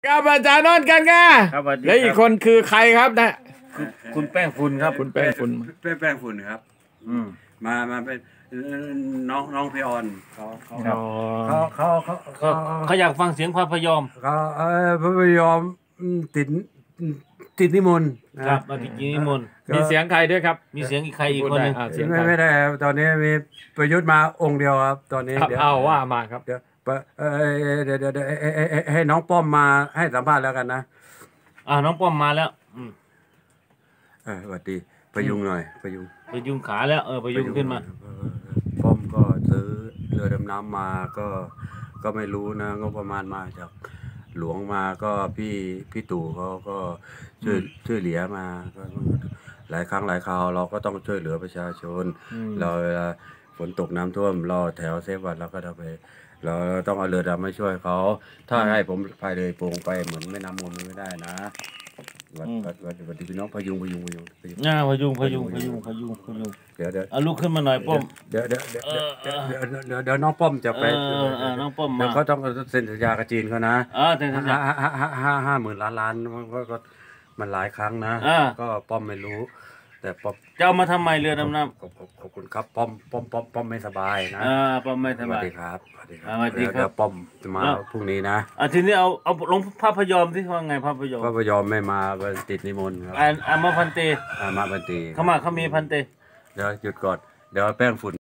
ครับอาจารย์นนท์กันไงครับสวัสดีและอีกคนคือใครครับนะคุณแป้งฝุ่นครับคุณแป้งฝุ่นแป้งฝุ่นครับมาเป็นน้องพี่ออนเขาเขาอยากฟังเสียงพระพยอมพระพยอมติดติดนิมนต์ครับมาติดนิมนต์มีเสียงใครด้วยครับมีเสียงอีกใครอีกคนหนึ่งไม่ได้ครับตอนนี้มีประยุทธ์มาองค์เดียวครับตอนนี้เดี๋ยวเอาว่ามาครับเดี๋ยวให้น้องป้อมมาให้สัมภาษณ์แล้วกันนะน้องป้อมมาแล้วสวัสดีประยุงหน่อยประยุงขาแล้วประยุงขึ้นมาป้อมก็ซื้อเรือดำน้ำมาก็ไม่รู้นะงบประมาณมาจากหลวงมาก็พี่ตู่เขาก็ช่วยเหลือมาก็หลายครั้งหลายคราวเราก็ต้องช่วยเหลือประชาชนเราเวลาฝนตกน้ำท่วมเราแถวเซฟวัดเราก็ทำไปเราต้องเอาเรือดำมาช่วยเขาถ้าให้ผมพายเรือโป่งไปเหมือนแม่น้ำมูลไม่ได้นะวัดพี่น้องพยุงพยุงเดี๋ยวเอาลุกขึ้นมาหน่อยป้อมเดี๋ยวน้องป้อมจะไปน้องป้อมเดี๋ยวเขาต้องเซ็นสัญญากับจีนเขานะเซ็นสัญญา 50,000 ล้านก็มันหลายครั้งนะก็ป้อมไม่รู้แต่ป้อมจะเอามาทำไมเรือดำน้ำขอบคุณครับป้อมไม่สบายนะป้อมไม่สบายสวัสดีครับสวัสดีครับป้อมจะมาพรุ่งนี้นะทีนี้เอาลงพระพยอมที่ว่าไงพระพยอมไม่มาติดนิมนต์ครับมาพันเตมาพันเตเขามีพันเตเดี๋ยวหยุดก่อนเดี๋ยวแป้งฝุ่น